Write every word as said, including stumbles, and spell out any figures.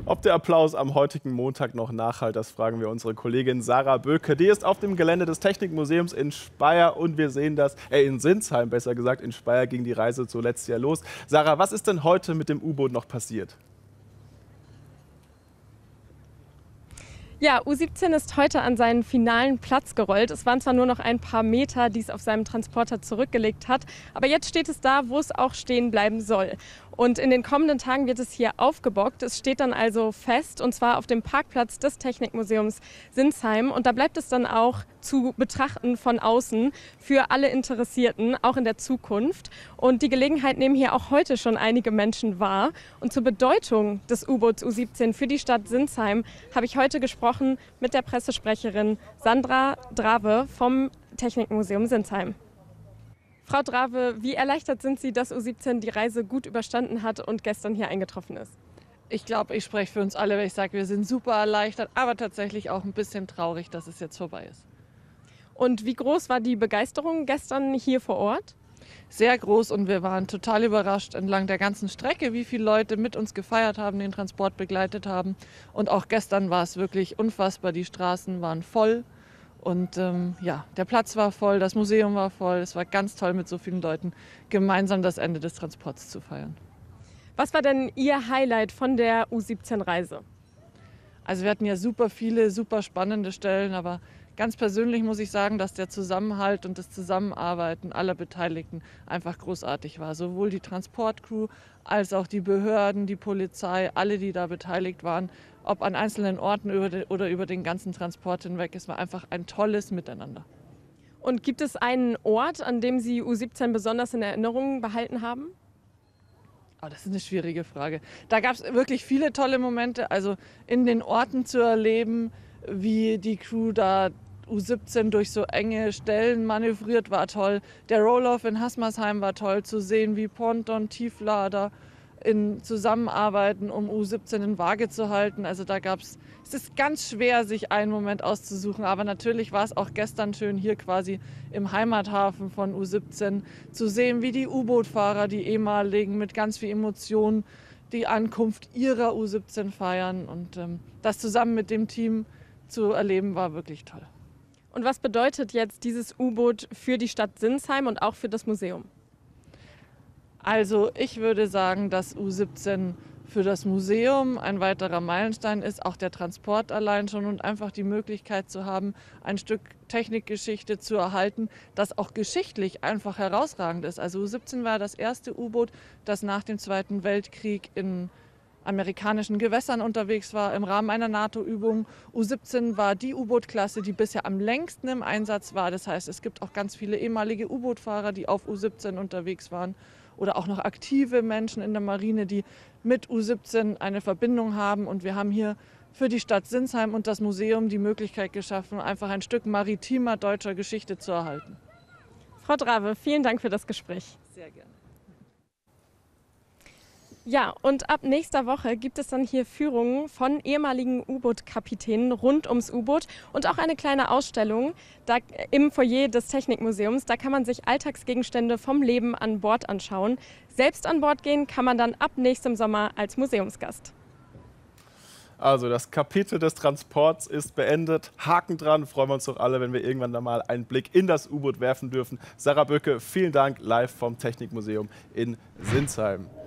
Ob der Applaus am heutigen Montag noch nachhallt, das fragen wir unsere Kollegin Sarah Böke. Die ist auf dem Gelände des Technikmuseums in Speyer und wir sehen das, äh in Sinsheim besser gesagt. In Speyer ging die Reise zuletzt ja los. Sarah, was ist denn heute mit dem U-Boot noch passiert? Ja, U siebzehn ist heute an seinen finalen Platz gerollt. Es waren zwar nur noch ein paar Meter, die es auf seinem Transporter zurückgelegt hat, aber jetzt steht es da, wo es auch stehen bleiben soll. Und in den kommenden Tagen wird es hier aufgebockt. Es steht dann also fest, und zwar auf dem Parkplatz des Technikmuseums Sinsheim. Und da bleibt es dann auch zu betrachten von außen für alle Interessierten, auch in der Zukunft. Und die Gelegenheit nehmen hier auch heute schon einige Menschen wahr. Und zur Bedeutung des U-Boots U siebzehn für die Stadt Sinsheim habe ich heute gesprochen mit der Pressesprecherin Sandra Drave vom Technikmuseum Sinsheim. Frau Drave, wie erleichtert sind Sie, dass U siebzehn die Reise gut überstanden hat und gestern hier eingetroffen ist? Ich glaube, ich spreche für uns alle, wenn ich sage, wir sind super erleichtert, aber tatsächlich auch ein bisschen traurig, dass es jetzt vorbei ist. Und wie groß war die Begeisterung gestern hier vor Ort? Sehr groß, und wir waren total überrascht entlang der ganzen Strecke, wie viele Leute mit uns gefeiert haben, den Transport begleitet haben. Und auch gestern war es wirklich unfassbar, die Straßen waren voll. Und ähm, ja, der Platz war voll, das Museum war voll. Es war ganz toll, mit so vielen Leuten gemeinsam das Ende des Transports zu feiern. Was war denn Ihr Highlight von der U siebzehn-Reise? Also wir hatten ja super viele, super spannende Stellen, aber ganz persönlich muss ich sagen, dass der Zusammenhalt und das Zusammenarbeiten aller Beteiligten einfach großartig war. Sowohl die Transportcrew als auch die Behörden, die Polizei, alle, die da beteiligt waren, ob an einzelnen Orten oder über den ganzen Transport hinweg. Es war einfach ein tolles Miteinander. Und gibt es einen Ort, an dem Sie U siebzehn besonders in Erinnerung behalten haben? Oh, das ist eine schwierige Frage. Da gab es wirklich viele tolle Momente, also in den Orten zu erleben, wie die Crew da U siebzehn durch so enge Stellen manövriert, war toll. Der Roll-Off in Haßmersheim war toll, zu sehen, wie Ponton, Tieflader in zusammenarbeiten, um U siebzehn in Waage zu halten. Also da gab's, es ist ganz schwer, sich einen Moment auszusuchen, aber natürlich war es auch gestern schön, hier quasi im Heimathafen von U siebzehn zu sehen, wie die U-Boot-Fahrer, die ehemaligen, mit ganz viel Emotion die Ankunft ihrer U siebzehn feiern, und ähm, das zusammen mit dem Team zu erleben, war wirklich toll. Und was bedeutet jetzt dieses U-Boot für die Stadt Sinsheim und auch für das Museum? Also ich würde sagen, dass U siebzehn für das Museum ein weiterer Meilenstein ist, auch der Transport allein schon, und einfach die Möglichkeit zu haben, ein Stück Technikgeschichte zu erhalten, das auch geschichtlich einfach herausragend ist. Also U siebzehn war das erste U-Boot, das nach dem Zweiten Weltkrieg in amerikanischen Gewässern unterwegs war im Rahmen einer NATO-Übung. U siebzehn war die U-Boot-Klasse, die bisher am längsten im Einsatz war. Das heißt, es gibt auch ganz viele ehemalige U-Boot-Fahrer, die auf U siebzehn unterwegs waren, oder auch noch aktive Menschen in der Marine, die mit U siebzehn eine Verbindung haben. Und wir haben hier für die Stadt Sinsheim und das Museum die Möglichkeit geschaffen, einfach ein Stück maritimer deutscher Geschichte zu erhalten. Frau Drave, vielen Dank für das Gespräch. Sehr gerne. Ja, und ab nächster Woche gibt es dann hier Führungen von ehemaligen U-Boot-Kapitänen rund ums U-Boot und auch eine kleine Ausstellung da, im Foyer des Technikmuseums. Da kann man sich Alltagsgegenstände vom Leben an Bord anschauen. Selbst an Bord gehen kann man dann ab nächstem Sommer als Museumsgast. Also das Kapitel des Transports ist beendet. Haken dran, freuen wir uns doch alle, wenn wir irgendwann da mal einen Blick in das U-Boot werfen dürfen. Sarah Böke, vielen Dank, live vom Technikmuseum in Sinsheim.